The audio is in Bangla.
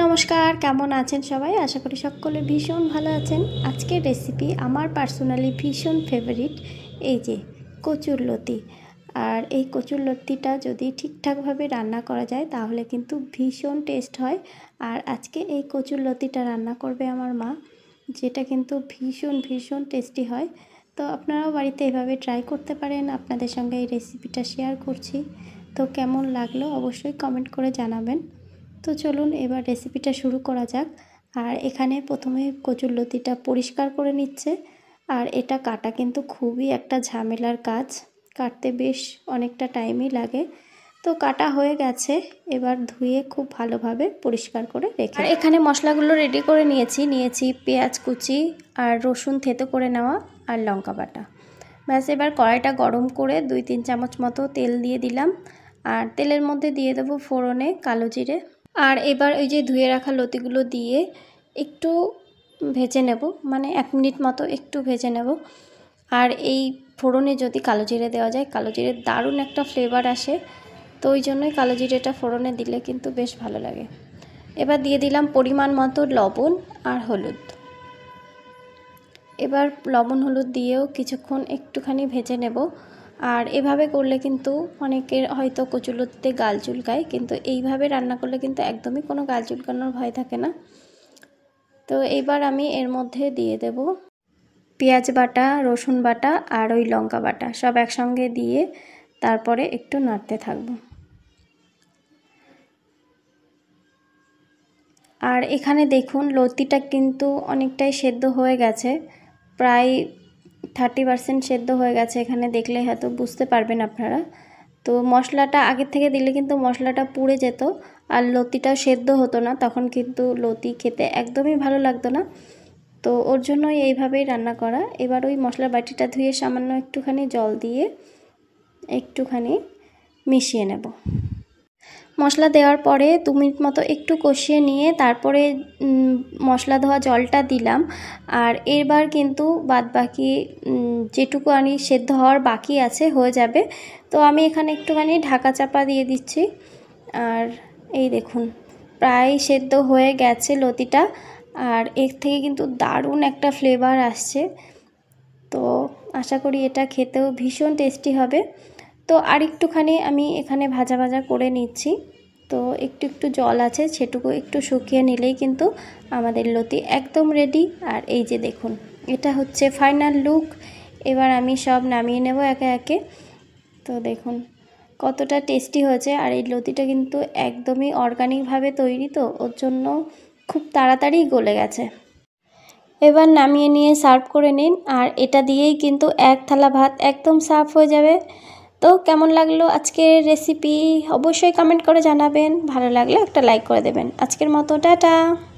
নমস্কার, কেমন আছেন সবাই? আশা করি সকলে ভীষণ ভালো আছেন। আজকের রেসিপি আমার পার্সোনালি ভীষণ ফেভারিট, এই যে কচুরলতি। আর এই কচুরলতিটা যদি ঠিকঠাকভাবে রান্না করা যায় তাহলে কিন্তু ভীষণ টেস্ট হয়। আর আজকে এই কচুরলতিটা রান্না করবে আমার মা, যেটা কিন্তু ভীষণ টেস্টি হয়। তো আপনারাও বাড়িতে এভাবে ট্রাই করতে পারেন। আপনাদের সঙ্গে এই রেসিপিটা শেয়ার করছি। তো কেমন লাগলো অবশ্যই কমেন্ট করে জানাবেন। তো চলুন এবার রেসিপিটা শুরু করা যাক। আর এখানে প্রথমে কচুরলতিটা পরিষ্কার করে নিচ্ছে। আর এটা কাটা কিন্তু খুবই একটা ঝামেলার কাজ, কাটতে বেশ অনেকটা টাইমই লাগে। তো কাটা হয়ে গেছে, এবার ধুয়ে খুব ভালোভাবে পরিষ্কার করে রেখে। আর এখানে মশলাগুলো রেডি করে নিয়েছি পেঁয়াজ কুচি আর রসুন থেতো করে নেওয়া আর লঙ্কা বাটা। ব্যাস, এবার কড়াইটা গরম করে 2-3 চামচ মতো তেল দিয়ে দিলাম। আর তেলের মধ্যে দিয়ে দেবো ফোড়নে কালো জিরে। আর এবার ওই যে ধুয়ে রাখা লতিগুলো দিয়ে একটু ভেজে নেব, মানে 1 মিনিট মতো একটু ভেজে নেব। আর এই ফোড়নে যদি কালো জিরে দেওয়া যায়, কালো জিরের দারুণ একটা ফ্লেভার আসে। তো ওই জন্যই কালো জিরেটা ফোড়নে দিলে কিন্তু বেশ ভালো লাগে। এবার দিয়ে দিলাম পরিমাণ মতো লবণ আর হলুদ। এবার লবণ হলুদ দিয়েও কিছুক্ষণ একটুখানি ভেজে নেব। আর এভাবে করলে কিন্তু অনেকের হয়তো কচুরলতিতে গাল চুলকায়, কিন্তু এইভাবে রান্না করলে কিন্তু একদমই কোনো গাল চুলকানোর ভয় থাকে না। তো এবার আমি এর মধ্যে দিয়ে দেব পেঁয়াজ বাটা, রসুন বাটা আর ওই লঙ্কা বাটা সব একসঙ্গে দিয়ে তারপরে একটু নাড়তে থাকব। আর এখানে দেখুন লতিটা কিন্তু অনেকটাই সেদ্ধ হয়ে গেছে, প্রায় 30% সেদ্ধ হয়ে গেছে। এখানে দেখলে হয়তো বুঝতে পারবেন আপনারা। তো মশলাটা আগের থেকে দিলে কিন্তু মশলাটা পুড়ে যেত আর লতিটাও সেদ্ধ হতো না, তখন কিন্তু লতি খেতে একদমই ভালো লাগতো না। তো ওর জন্যই এইভাবেই রান্না করা। এবার ওই মশলার বাটিটা ধুয়ে সামান্য একটুখানি জল দিয়ে একটুখানি মিশিয়ে নেব। মশলা দেওয়ার পরে 2 মিনিট মতো একটু কষিয়ে নিয়ে তারপরে মশলা ধোয়া জলটা দিলাম। আর এবার কিন্তু বাদবাকি যেটুকু আমি সেদ্ধ হওয়ার বাকি আছে হয়ে যাবে। তো আমি এখানে একটুখানি ঢাকা চাপা দিয়ে দিচ্ছি। আর এই দেখুন প্রায় সেদ্ধ হয়ে গেছে লতিটা। আর এর থেকে কিন্তু দারুণ একটা ফ্লেভার আসছে। তো আশা করি এটা খেতেও ভীষণ টেস্টি হবে। তো আর একটুখানি আমি এখানে ভাজা করে নিচ্ছি। তো একটু জল আছে, সেটুকু একটু শুকিয়ে নিলেই কিন্তু আমাদের লতি একদম রেডি। আর এই যে দেখুন, এটা হচ্ছে ফাইনাল লুক। এবার আমি সব নামিয়ে নেব একে একে। তো দেখুন কতটা টেস্টি হয়েছে। আর এই লতিটা কিন্তু একদমই অর্গানিকভাবে তৈরি, তো ওর জন্য খুব তাড়াতাড়ি গলে গেছে। এবার নামিয়ে নিয়ে সার্ভ করে নিন। আর এটা দিয়েই কিন্তু 1 থালা ভাত একদম সার্ভ হয়ে যাবে। তো কেমন লাগলো আজকের রেসিপি অবশ্যই কমেন্ট করে জানাবেন। ভালো লাগলে একটা লাইক করে দেবেন। আজকের মতো টাটা।